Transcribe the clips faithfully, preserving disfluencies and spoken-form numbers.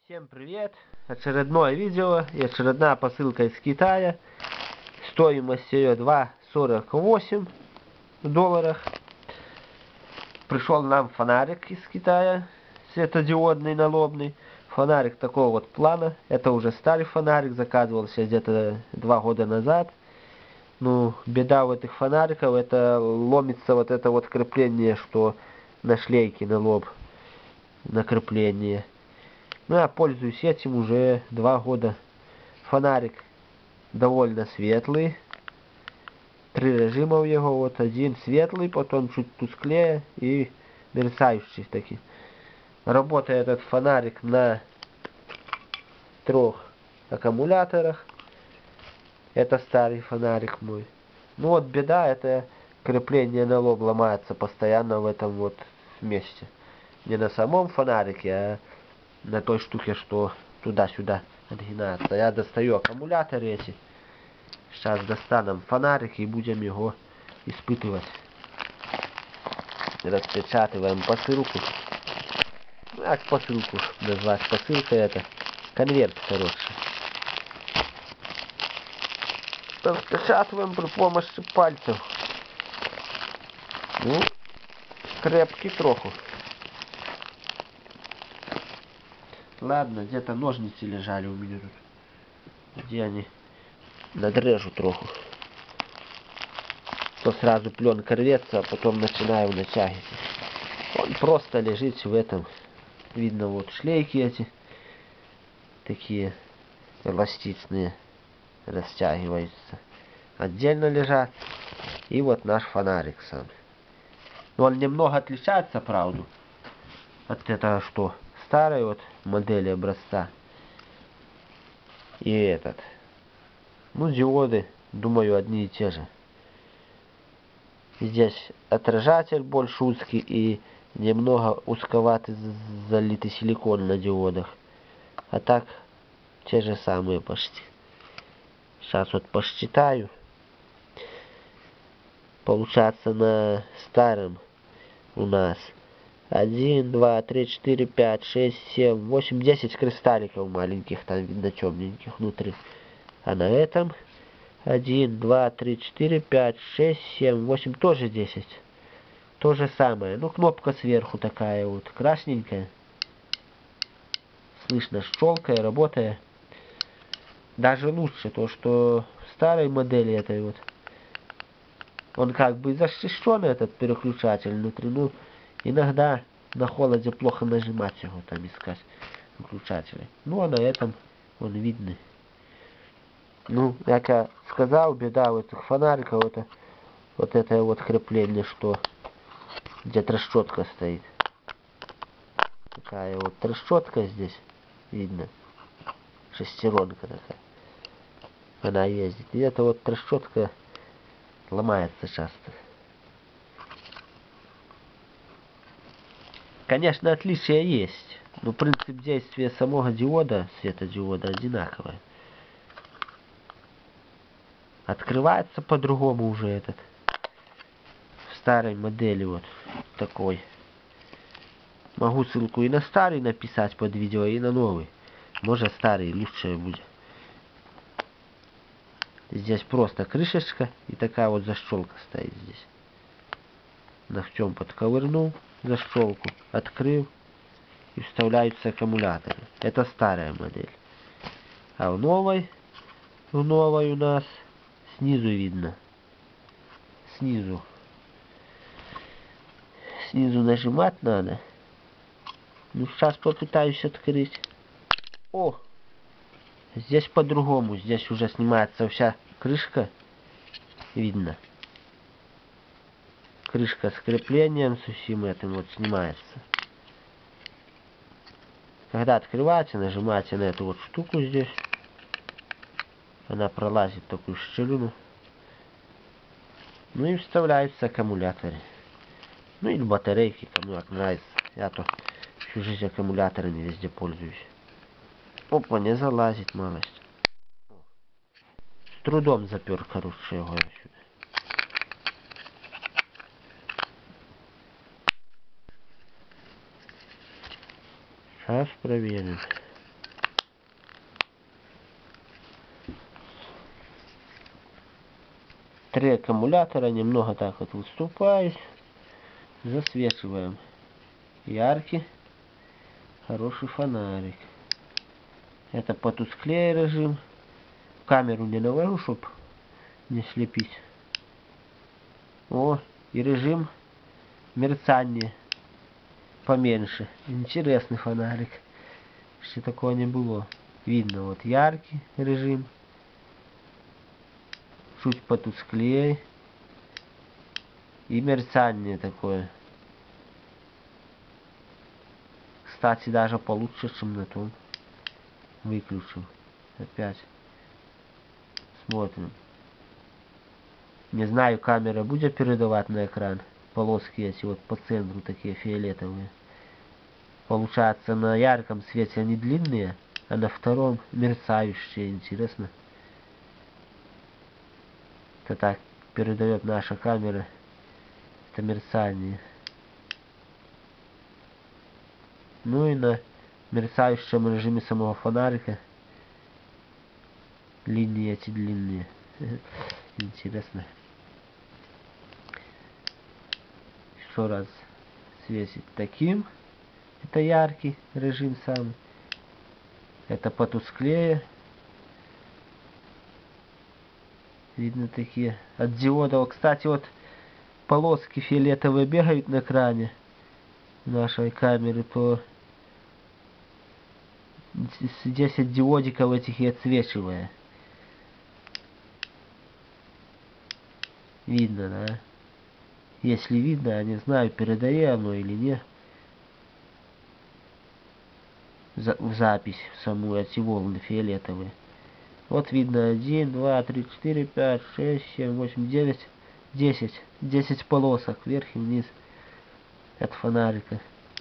Всем привет! Очередное видео и очередная посылка из Китая. Стоимость ее два сорок восемь в долларах. Пришел нам фонарик из Китая, светодиодный налобный. Фонарик такого вот плана. Это уже старый фонарик, заказывался где-то два года назад. Ну, беда у этих фонариков, это ломится вот это вот крепление, что на шлейке, на лоб, на крепление. Ну, я пользуюсь этим уже два года. Фонарик довольно светлый. Три режима у него. Вот один светлый, потом чуть тусклее и мерцающий такой. Работает этот фонарик на трех аккумуляторах. Это старый фонарик мой. Ну вот беда, это крепление на лоб ломается постоянно в этом вот месте. Не на самом фонарике, а на той штуке, что туда-сюда отгинается. Я достаю аккумуляторы эти. Сейчас достанем фонарик и будем его испытывать. Распечатываем посылку. Как посылку назвать? Посылка это. Конверт, короче. Распечатываем при помощи пальцев. Ну, крепкий троху. Ладно, где-то ножницы лежали у меня тут. Где они? Надрежу троху. То сразу пленка рвется, а потом начинаю натягивать. Он просто лежит в этом. Видно вот шлейки эти. Такие эластичные. Растягиваются. Отдельно лежат. И вот наш фонарик сам. Но он немного отличается, правда, от этого, что старой вот модели образца. И этот. Ну, диоды, думаю, одни и те же. Здесь отражатель больше узкий и немного узковатый залитый силикон на диодах. А так, те же самые почти. Сейчас вот посчитаю. Получается на старом у нас один, два, три, четыре, пять, шесть, семь, восемь, десять кристалликов маленьких, там видно темненьких внутри. А на этом один, два, три, четыре, пять, шесть, семь, восемь, тоже десять. То же самое. Ну, кнопка сверху такая вот, красненькая. Слышно, щелкая, работая. Даже лучше то, что в старой модели этой вот. Он как бы защищен, этот переключатель внутри. Ну, иногда на холоде плохо нажимать его, там искать выключатели. Ну, а на этом он видный. Ну, как я сказал, беда у этих фонариков, это вот это вот крепление, что где трещотка стоит. Такая вот трещотка здесь видно. Шестеренка такая. Она ездит. И эта вот трещотка ломается часто. Конечно, отличия есть. Но принцип действия самого диода, светодиода, одинаковый. Открывается по-другому уже этот. В старой модели вот такой. Могу ссылку и на старый написать под видео, и на новый. Может, старый лучше будет. Здесь просто крышечка и такая вот защелка стоит здесь. Ногтем подковырнул защелку, открыл и вставляются аккумуляторы. Это старая модель. А в новой, в новой у нас снизу видно. Снизу. Снизу нажимать надо. Ну, сейчас попытаюсь открыть. О! Здесь по-другому. Здесь уже снимается вся крышка. Видно. Крышка с креплением, со всем этим вот снимается. Когда открываете, нажимаете на эту вот штуку здесь. Она пролазит в такую щелину. Ну и вставляются аккумуляторы. Ну или батарейки, кому как нравится. Я то всю жизнь аккумуляторами везде пользуюсь. Опа, не залазит малость. С трудом запер, короче, его сюда. Сейчас проверим. Три аккумулятора немного так вот выступают. Засвечиваем. Яркий, хороший фонарик. Это потусклее режим. Камеру не навожу, чтоб не слепить. О, и режим мерцания поменьше. Интересный фонарик. Еще такого не было. Видно, вот яркий режим. Чуть потусклее. И мерцание такое. Кстати, даже получше, чем на том. Выключим. Опять. Смотрим. Не знаю, камера будет передавать на экран. Полоски эти вот по центру такие фиолетовые. Получается, на ярком свете они длинные, а на втором мерцающие. Интересно. Это так передает наша камера. Это мерцание. Ну и на мерцающем режиме самого фонарика линии эти длинные. Интересно. Еще раз светит таким. Это яркий режим сам. Это потусклее. Видно такие. От диодов. Кстати, вот полоски фиолетовые бегают на экране нашей камеры, то десять диодиков этих и отсвечивая. Видно, да? Если видно, я не знаю, передаю оно или нет. За, в запись в саму эти волны фиолетовые. Вот видно один, два, три, четыре, пять, шесть, семь, восемь, девять, десять. десять полосок вверх и вниз от фонарика.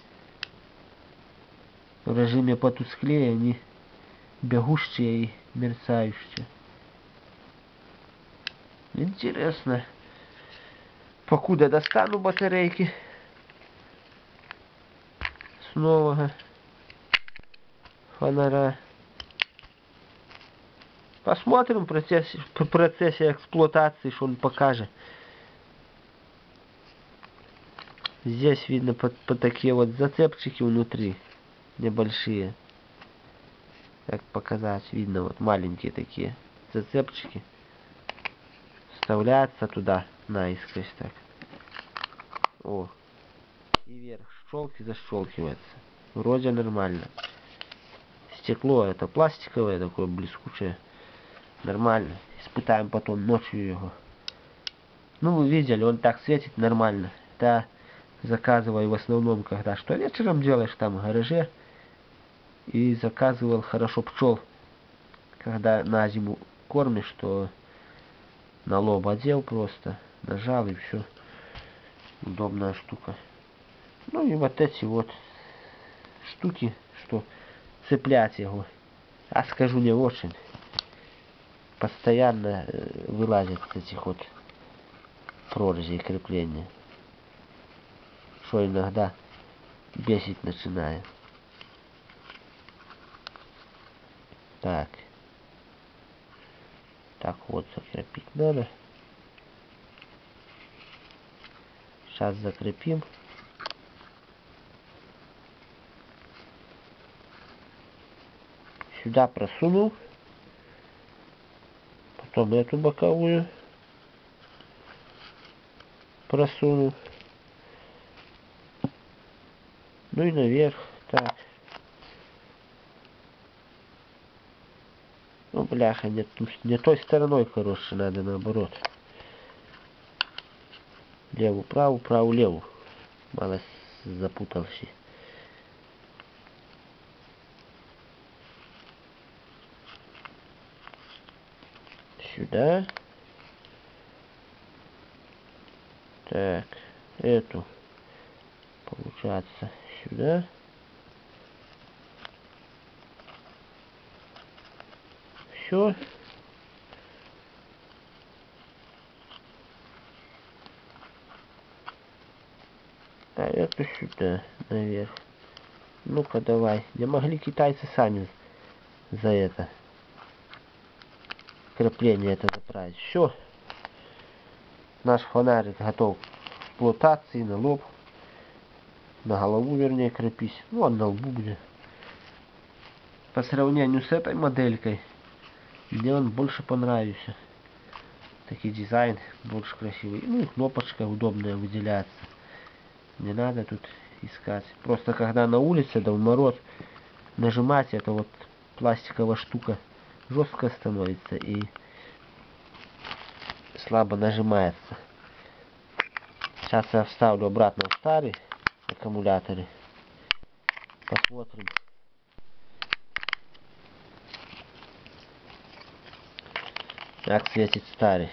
В режиме потусклее они бегущие и мерцающие. Интересно. Покуда достану батарейки с нового фонаря. Посмотрим в процессе, в процессе эксплуатации, что он покажет. Здесь видно по, по такие вот зацепчики внутри. Небольшие. Как показать, видно вот маленькие такие зацепчики. Вставляются туда наискось так. О. И вверх щелки защелкивается. Вроде нормально. Стекло это пластиковое, такое блескучее. Нормально. Испытаем потом ночью его. Ну, вы видели, он так светит нормально. Да, заказываю в основном, когда что вечером делаешь там в гараже. И заказывал хорошо пчел. Когда на зиму кормишь, то на лоб одел просто. Нажал и все. Удобная штука. Ну и вот эти вот штуки, что цеплять его. А скажу, не очень. Постоянно вылазят с этих вот прорезей крепления. Что иногда бесить начинает. Так. Так вот закрепить надо. Сейчас закрепим. Сюда просунул. Потом эту боковую просунул. Ну и наверх. Так. Ну, бляха, не, не той стороной, короче, надо наоборот. Левую, правую, правую, левую. Мало запутался. Сюда. Так, эту. Получается, сюда. Все. А это сюда, наверх. Ну-ка, давай. Не могли китайцы сами за это крепление это заправить. Все. наш фонарик готов к эксплуатации на лоб. На голову, вернее, крепись. Ну, он на лбу будет. По сравнению с этой моделькой, мне он больше понравился. Такой дизайн больше красивый. Ну и кнопочка удобная выделяться. Не надо тут искать. Просто когда на улице, да в мороз, нажимать, эта вот пластиковая штука жестко становится и слабо нажимается. Сейчас я вставлю обратно в старый аккумуляторы. Посмотрим. Как светит старый.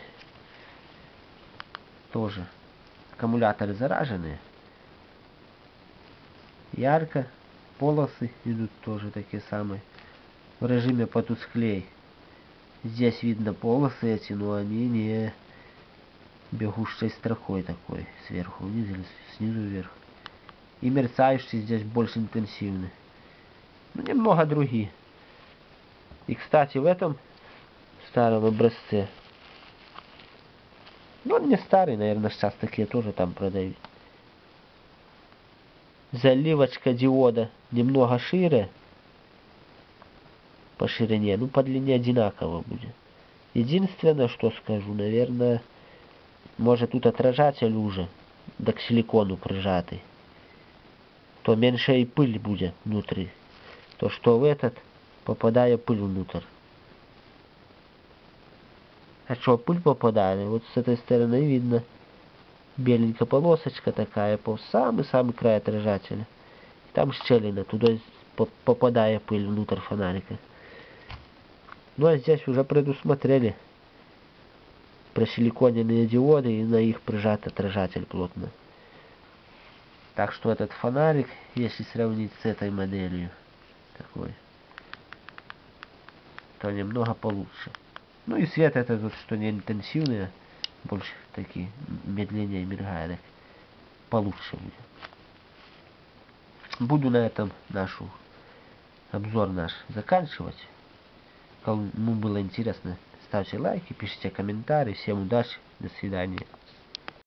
Тоже аккумуляторы зараженные. Ярко. Полосы идут тоже такие самые. В режиме потусклей. Здесь видно полосы эти, но они не бегущей строкой такой. Сверху вниз или снизу вверх. И мерцающие здесь больше интенсивны. Ну, немного другие. И, кстати, в этом старом образце. Ну, он не старый, наверное, сейчас такие тоже там продают. Заливочка диода немного шире. По ширине, ну, по длине одинаково будет. Единственное, что скажу, наверное, может тут отражатель уже, да к силикону прижатый. То меньше и пыль будет внутри. То, что в этот попадает пыль внутрь. А что пыль попадает? Вот с этой стороны видно беленькая полосочка такая по самый-самый край отражателя. Там щелина, туда попадает пыль внутрь фонарика. Ну а здесь уже предусмотрели просиликоненные диоды и на их прижат отражатель плотно. Так что этот фонарик, если сравнить с этой моделью, такой, то немного получше. Ну и свет это тут что не интенсивные, больше такие медленнее мигает, получше будет. Буду на этом нашу обзор наш заканчивать. Кому было интересно, ставьте лайки, пишите комментарии. Всем удачи, до свидания.